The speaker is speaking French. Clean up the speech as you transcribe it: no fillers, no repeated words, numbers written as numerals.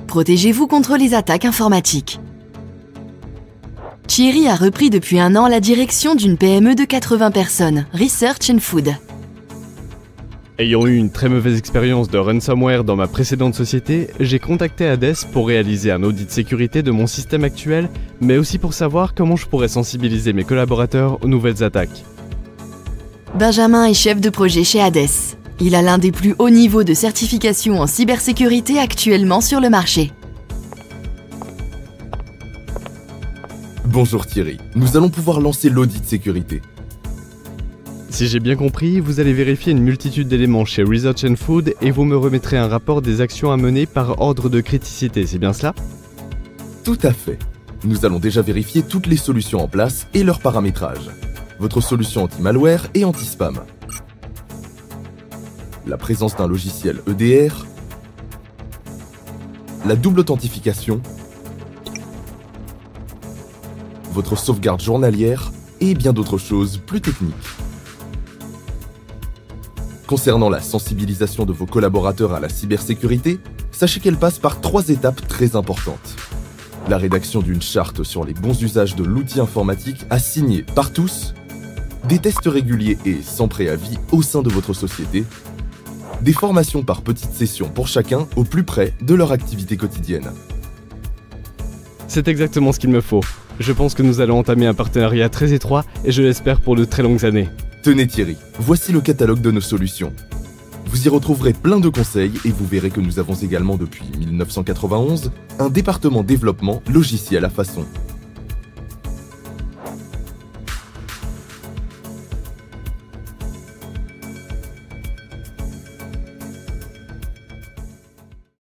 Protégez-vous contre les attaques informatiques. Thierry a repris depuis 1 an la direction d'une PME de 80 personnes, Research and Food. Ayant eu une très mauvaise expérience de ransomware dans ma précédente société, j'ai contacté Hades pour réaliser un audit de sécurité de mon système actuel, mais aussi pour savoir comment je pourrais sensibiliser mes collaborateurs aux nouvelles attaques. Benjamin est chef de projet chez Hades. Il a l'un des plus hauts niveaux de certification en cybersécurité actuellement sur le marché. Bonjour Thierry, nous allons pouvoir lancer l'audit de sécurité. Si j'ai bien compris, vous allez vérifier une multitude d'éléments chez Research and Food et vous me remettrez un rapport des actions à mener par ordre de criticité, c'est bien cela? Tout à fait. Nous allons déjà vérifier toutes les solutions en place et leur paramétrage. Votre solution anti-malware et anti-spam. La présence d'un logiciel EDR. La double authentification. Votre sauvegarde journalière et bien d'autres choses plus techniques. Concernant la sensibilisation de vos collaborateurs à la cybersécurité, sachez qu'elle passe par 3 étapes très importantes. La rédaction d'une charte sur les bons usages de l'outil informatique à signer par tous, des tests réguliers et sans préavis au sein de votre société, des formations par petites sessions pour chacun au plus près de leur activité quotidienne. C'est exactement ce qu'il me faut. Je pense que nous allons entamer un partenariat très étroit et je l'espère pour de très longues années. Tenez Thierry, voici le catalogue de nos solutions. Vous y retrouverez plein de conseils et vous verrez que nous avons également depuis 1991 un département développement logiciel à façon.